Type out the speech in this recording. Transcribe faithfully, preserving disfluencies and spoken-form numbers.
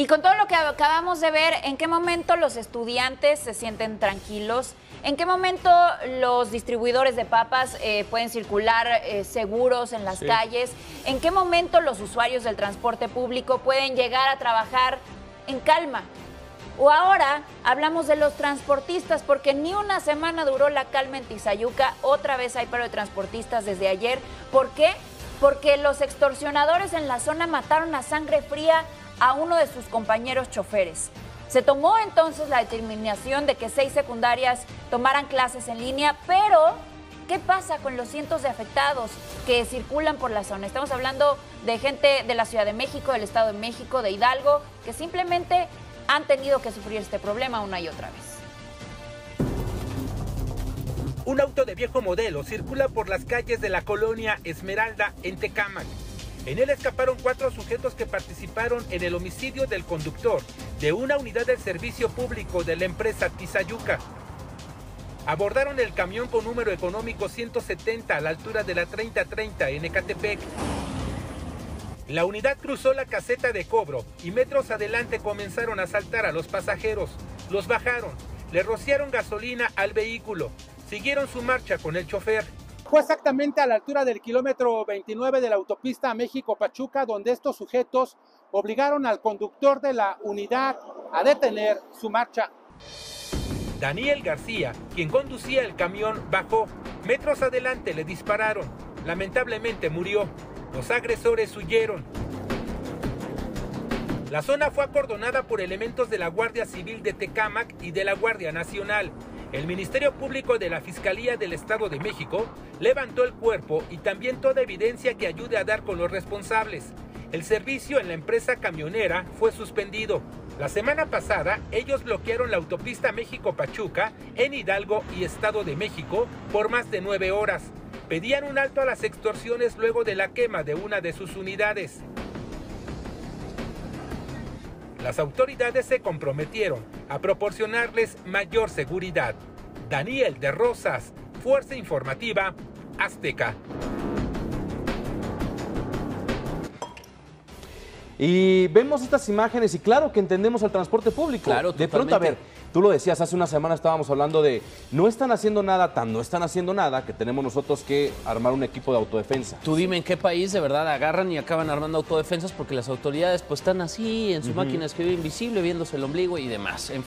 Y con todo lo que acabamos de ver, ¿en qué momento los estudiantes se sienten tranquilos? ¿En qué momento los distribuidores de papas eh, pueden circular eh, seguros en las sí. calles? ¿En qué momento los usuarios del transporte público pueden llegar a trabajar en calma? O ahora hablamos de los transportistas, porque ni una semana duró la calma en Tizayuca. Otra vez hay paro de transportistas desde ayer. ¿Por qué? Porque los extorsionadores en la zona mataron a sangre fría a uno de sus compañeros choferes. Se tomó entonces la determinación de que seis secundarias tomaran clases en línea, pero ¿qué pasa con los cientos de afectados que circulan por la zona? Estamos hablando de gente de la Ciudad de México, del Estado de México, de Hidalgo, que simplemente han tenido que sufrir este problema una y otra vez. Un auto de viejo modelo circula por las calles de la colonia Esmeralda en Tecámac. En él escaparon cuatro sujetos que participaron en el homicidio del conductor de una unidad del servicio público de la empresa Tizayuca. Abordaron el camión con número económico ciento setenta a la altura de la treinta treinta en Ecatepec. La unidad cruzó la caseta de cobro y metros adelante comenzaron a asaltar a los pasajeros. Los bajaron, le rociaron gasolina al vehículo, siguieron su marcha con el chofer. Fue exactamente a la altura del kilómetro veintinueve de la autopista México-Pachuca, donde estos sujetos obligaron al conductor de la unidad a detener su marcha. Daniel García, quien conducía el camión, bajó. Metros adelante le dispararon. Lamentablemente murió. Los agresores huyeron. La zona fue acordonada por elementos de la Guardia Civil de Tecámac y de la Guardia Nacional. El Ministerio Público de la Fiscalía del Estado de México levantó el cuerpo y también toda evidencia que ayude a dar con los responsables. El servicio en la empresa camionera fue suspendido. La semana pasada, ellos bloquearon la autopista México-Pachuca en Hidalgo y Estado de México por más de nueve horas. Pedían un alto a las extorsiones luego de la quema de una de sus unidades. Las autoridades se comprometieron a proporcionarles mayor seguridad. Daniel de Rosas, Fuerza Informativa Azteca. Y vemos estas imágenes y claro que entendemos al transporte público. Claro, de pronto, a ver, tú lo decías, hace una semana estábamos hablando de no están haciendo nada, tan no están haciendo nada, que tenemos nosotros que armar un equipo de autodefensa. Tú dime en qué país de verdad agarran y acaban armando autodefensas porque las autoridades pues están así, en su uh-huh. máquina de escribir invisible, viéndose el ombligo y demás. En